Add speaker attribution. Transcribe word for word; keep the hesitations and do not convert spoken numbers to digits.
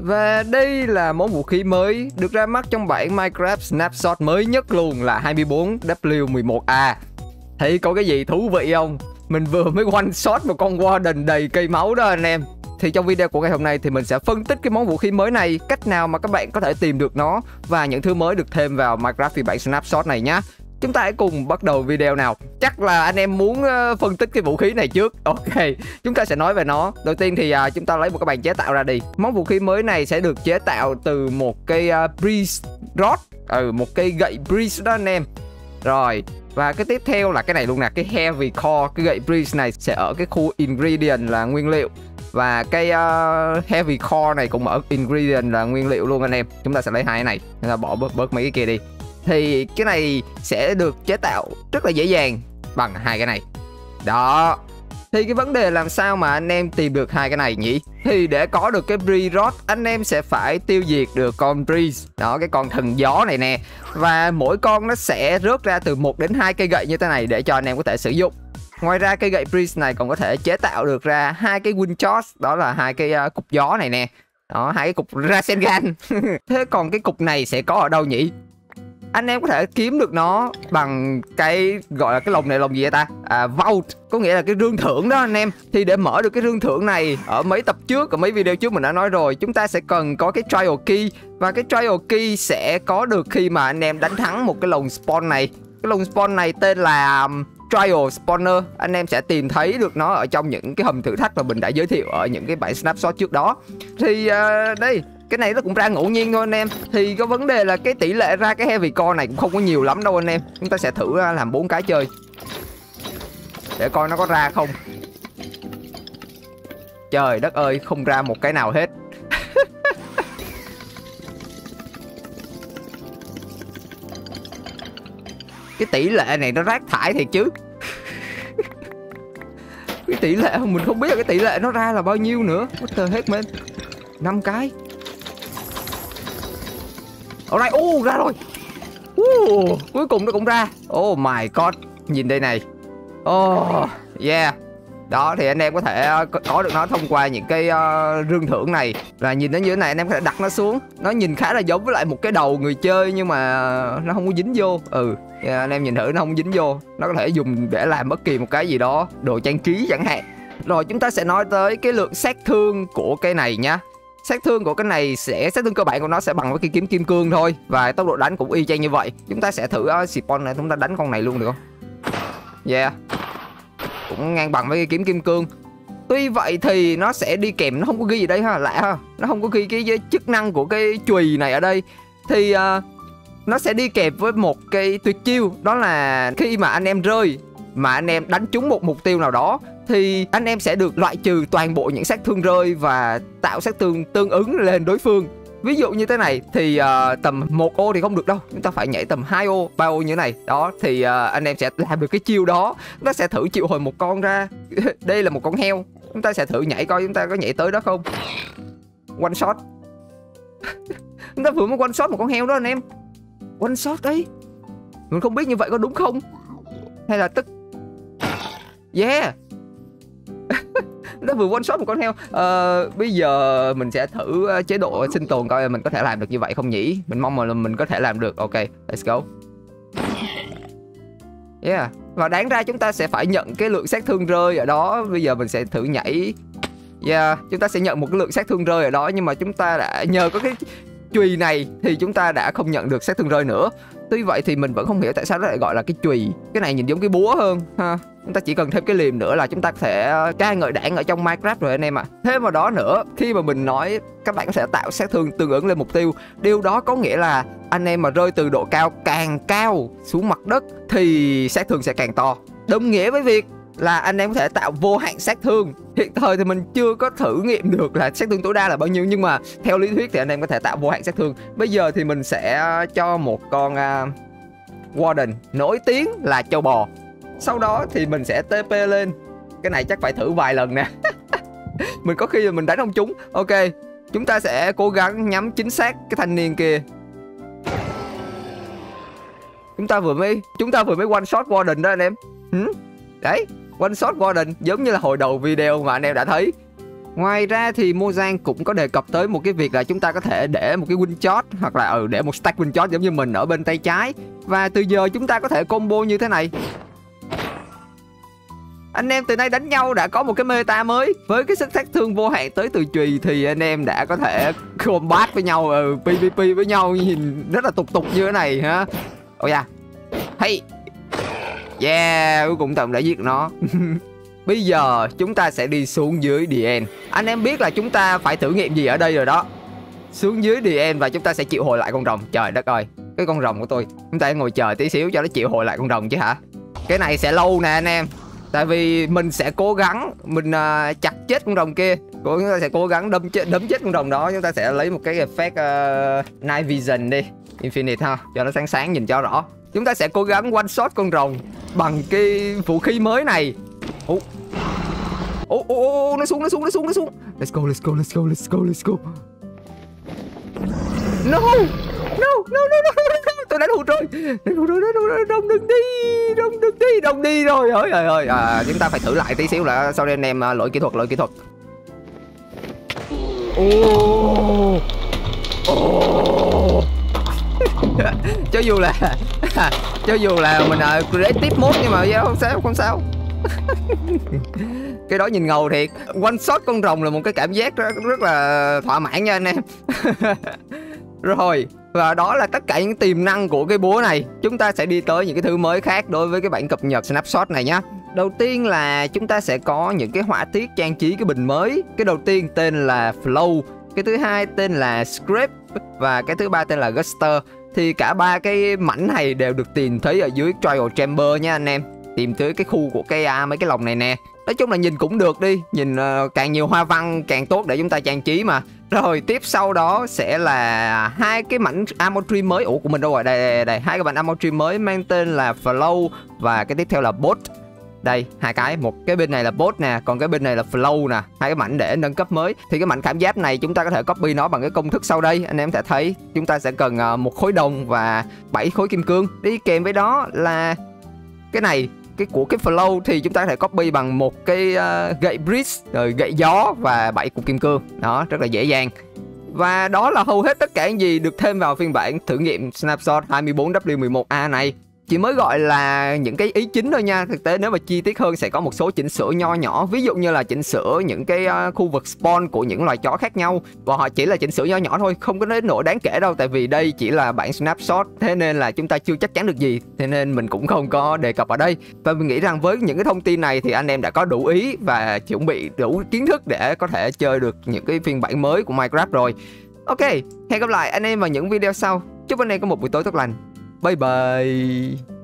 Speaker 1: Và đây là món vũ khí mới được ra mắt trong bản Minecraft Snapshot mới nhất luôn là hai mươi bốn W mười một A. Thấy có cái gì thú vị không? Mình vừa mới one shot một con Warden đầy cây máu đó anh em. Thì trong video của ngày hôm nay thì mình sẽ phân tích cái món vũ khí mới này, cách nào mà các bạn có thể tìm được nó và những thứ mới được thêm vào Minecraft phiên bản Snapshot này nhé. Chúng ta hãy cùng bắt đầu video nào. Chắc là anh em muốn uh, phân tích cái vũ khí này trước. Ok, chúng ta sẽ nói về nó. Đầu tiên thì uh, chúng ta lấy một cái bàn chế tạo ra đi. Món vũ khí mới này sẽ được chế tạo từ một cây uh, Breeze Rod, ừ, một cây gậy Breeze đó anh em. Rồi, và cái tiếp theo là cái này luôn nè, cái Heavy Core. Cái gậy Breeze này sẽ ở cái khu Ingredient là nguyên liệu. Và cái uh, Heavy Core này cũng ở Ingredient là nguyên liệu luôn anh em. Chúng ta sẽ lấy hai cái này, chúng ta bỏ bớt, bớt mấy cái kia đi. Thì cái này sẽ được chế tạo rất là dễ dàng bằng hai cái này. Đó. Thì cái vấn đề làm sao mà anh em tìm được hai cái này nhỉ? Thì để có được cái Breeze Rod, anh em sẽ phải tiêu diệt được con Breeze. Đó, cái con thần gió này nè. Và mỗi con nó sẽ rớt ra từ một đến hai cây gậy như thế này để cho anh em có thể sử dụng. Ngoài ra cây gậy Breeze này còn có thể chế tạo được ra hai cái Wind Charge, đó là hai cái uh, cục gió này nè. Đó, hai cái cục Rasengan. Thế còn cái cục này sẽ có ở đâu nhỉ? Anh em có thể kiếm được nó bằng cái gọi là cái lồng này, lồng gì vậy ta? À, Vault, có nghĩa là cái rương thưởng đó anh em. Thì để mở được cái rương thưởng này, ở mấy tập trước, ở mấy video trước mình đã nói rồi, chúng ta sẽ cần có cái Trial Key. Và cái Trial Key sẽ có được khi mà anh em đánh thắng một cái lồng spawn này. Cái lồng spawn này tên là Trial Spawner. Anh em sẽ tìm thấy được nó ở trong những cái hầm thử thách mà mình đã giới thiệu ở những cái bản snapshot trước đó. Thì uh, đây, cái này nó cũng ra ngẫu nhiên thôi anh em. Thì có vấn đề là cái tỷ lệ ra cái Heavy Core này cũng không có nhiều lắm đâu anh em. Chúng ta sẽ thử làm bốn cái chơi để coi nó có ra không. Trời đất ơi, không ra một cái nào hết. Cái tỷ lệ này nó rác thải thiệt chứ. Cái tỷ lệ mình không biết là cái tỷ lệ nó ra là bao nhiêu nữa. What the heck man. năm cái. Ở đây, ô ra rồi. uh, Cuối cùng nó cũng ra. Oh my god. Nhìn đây này. Oh yeah. Đó thì anh em có thể có được nó thông qua những cái uh, rương thưởng này. Là nhìn nó như thế này, anh em có thể đặt nó xuống. Nó nhìn khá là giống với lại một cái đầu người chơi, nhưng mà nó không có dính vô. Ừ, yeah, anh em nhìn thử, nó không dính vô. Nó có thể dùng để làm bất kỳ một cái gì đó, đồ trang trí chẳng hạn. Rồi chúng ta sẽ nói tới cái lượng sát thương của cái này nhá. Sát thương của cái này sẽ, sát thương cơ bản của nó sẽ bằng với cái kiếm kim cương thôi. Và tốc độ đánh cũng y chang như vậy. Chúng ta sẽ thử uh, spawn này, chúng ta đánh con này luôn được không? Yeah, cũng ngang bằng với cái kiếm kim cương. Tuy vậy thì nó sẽ đi kèm, nó không có ghi gì đây ha, lạ ha. Nó không có ghi cái, cái chức năng của cái chùy này ở đây. Thì uh, nó sẽ đi kèm với một cái tuyệt chiêu. Đó là khi mà anh em rơi, mà anh em đánh trúng một mục tiêu nào đó, thì anh em sẽ được loại trừ toàn bộ những sát thương rơi và tạo sát thương tương ứng lên đối phương. Ví dụ như thế này thì uh, tầm một ô thì không được đâu, chúng ta phải nhảy tầm hai ô, ba ô như thế này. Đó thì uh, anh em sẽ làm được cái chiêu đó. Chúng ta sẽ thử triệu hồi một con ra. Đây là một con heo. Chúng ta sẽ thử nhảy coi chúng ta có nhảy tới đó không. One shot. Chúng ta vừa mới one shot một con heo đó anh em. One shot đấy. Mình không biết như vậy có đúng không, hay là tức. Yeah. Nó vừa one shot một con heo. Ờ, bây giờ mình sẽ thử chế độ sinh tồn coi mình có thể làm được như vậy không nhỉ. Mình mong là mình có thể làm được. Ok, let's go. Yeah. Và đáng ra chúng ta sẽ phải nhận cái lượng sát thương rơi ở đó. Bây giờ mình sẽ thử nhảy. Yeah, chúng ta sẽ nhận một cái lượng sát thương rơi ở đó. Nhưng mà chúng ta đã nhờ có cái chùy này thì chúng ta đã không nhận được sát thương rơi nữa. Tuy vậy thì mình vẫn không hiểu tại sao nó lại gọi là cái chùy. Cái này nhìn giống cái búa hơn ha. Chúng ta chỉ cần thêm cái liềm nữa là chúng ta có thể ca ngợi đảng ở trong Minecraft rồi anh em ạ. À. Thêm vào đó nữa, khi mà mình nói các bạn có thể tạo sát thương tương ứng lên mục tiêu, điều đó có nghĩa là anh em mà rơi từ độ cao càng cao xuống mặt đất thì sát thương sẽ càng to. Đồng nghĩa với việc là anh em có thể tạo vô hạn sát thương. Hiện thời thì mình chưa có thử nghiệm được là sát thương tối đa là bao nhiêu, nhưng mà theo lý thuyết thì anh em có thể tạo vô hạn sát thương. Bây giờ thì mình sẽ cho một con uh, Warden nổi tiếng là châu bò. Sau đó thì mình sẽ tê pê lên. Cái này chắc phải thử vài lần nè. Mình có khi là mình đánh không trúng. Ok, chúng ta sẽ cố gắng nhắm chính xác cái thanh niên kia. Chúng ta vừa mới Chúng ta vừa mới one shot Warden đó anh em. ừ? Đấy, one shot Warden giống như là hồi đầu video mà anh em đã thấy. Ngoài ra thì Mojang cũng có đề cập tới một cái việc là chúng ta có thể để một cái win shot hoặc là ừ, để một stack win shot giống như mình ở bên tay trái. Và từ giờ chúng ta có thể combo như thế này. Anh em từ nay đánh nhau đã có một cái meta mới. Với cái sức sát thương vô hạn tới từ chùy thì anh em đã có thể combat với nhau, ừ, pê vê pê với nhau nhìn rất là tục tục như thế này ha. Ôi da. Hey. Yeah, cuối cùng Tầm đã giết nó. Bây giờ chúng ta sẽ đi xuống dưới The End. Anh em biết là chúng ta phải thử nghiệm gì ở đây rồi đó. Xuống dưới The End và chúng ta sẽ triệu hồi lại con rồng. Trời đất ơi, cái con rồng của tôi. Chúng ta ngồi chờ tí xíu cho nó triệu hồi lại con rồng chứ hả. Cái này sẽ lâu nè anh em. Tại vì mình sẽ cố gắng mình uh, chặt chết con rồng kia. Chúng ta sẽ cố gắng đâm chết, đấm chết con rồng đó. Chúng ta sẽ lấy một cái effect uh, Night Vision đi, Infinite ha, cho nó sáng sáng nhìn cho rõ. Chúng ta sẽ cố gắng one shot con rồng bằng cái vũ khí mới này. Ủa, ủa, ủa, nó xuống, nó xuống, nó xuống, nó xuống. Let's go, let's go, let's go, let's go, let's go. No, no, no, no, no, no. Tôi đánh hụt rồi. Đánh hụt rồi, đánh hụt rồi. Rồng đừng đi, rồng đừng đi, rồng đi rồi. Ôi trời ơi, à, chúng ta phải thử lại tí xíu là sorry anh em, lỗi kỹ thuật, lỗi kỹ thuật. Oh. Oh. Cho dù là cho dù là mình là creative mode nhưng mà không sao, không sao. Cái đó nhìn ngầu thiệt. One shot con rồng là một cái cảm giác rất, rất là thỏa mãn nha anh em. Rồi, và đó là tất cả những tiềm năng của cái búa này. Chúng ta sẽ đi tới những cái thứ mới khác đối với cái bản cập nhật Snapshot này nhá. Đầu tiên là chúng ta sẽ có những cái họa tiết trang trí cái bình mới. Cái đầu tiên tên là Flow, cái thứ hai tên là Script và cái thứ ba tên là Guster. Thì cả ba cái mảnh này đều được tìm thấy ở dưới Trial Chamber nha anh em. Tìm tới cái khu của cái à, mấy cái lồng này nè. Nói chung là nhìn cũng được đi. Nhìn uh, càng nhiều hoa văn càng tốt để chúng ta trang trí mà. Rồi tiếp sau đó sẽ là hai cái mảnh Armor Tree mới. Ủa của mình đâu rồi? Đây, đây, đây. Hai cái mảnh Armor Tree mới mang tên là Flow và cái tiếp theo là Bot. Đây, hai cái, một cái bên này là Bot nè, còn cái bên này là Flow nè. Hai cái mảnh để nâng cấp mới. Thì cái mảnh khảm giáp này chúng ta có thể copy nó bằng cái công thức sau đây. Anh em sẽ thấy chúng ta sẽ cần uh, một khối đồng và bảy khối kim cương. Đi kèm với đó là cái này, cái của cái Flow thì chúng ta có thể copy bằng một cái uh, gậy Breeze, rồi gậy gió và bảy cục kim cương. Đó, rất là dễ dàng. Và đó là hầu hết tất cả những gì được thêm vào phiên bản thử nghiệm Snapshot hai mươi bốn W mười một A này. Chỉ mới gọi là những cái ý chính thôi nha. Thực tế nếu mà chi tiết hơn sẽ có một số chỉnh sửa nho nhỏ. Ví dụ như là chỉnh sửa những cái uh, khu vực spawn của những loài chó khác nhau. Và họ chỉ là chỉnh sửa nho nhỏ thôi, không có đến nỗi đáng kể đâu. Tại vì đây chỉ là bản Snapshot, thế nên là chúng ta chưa chắc chắn được gì. Thế nên mình cũng không có đề cập ở đây. Và mình nghĩ rằng với những cái thông tin này thì anh em đã có đủ ý và chuẩn bị đủ kiến thức để có thể chơi được những cái phiên bản mới của Minecraft rồi. Ok, hẹn gặp lại anh em vào những video sau. Chúc anh em có một buổi tối tốt lành. Bye bye.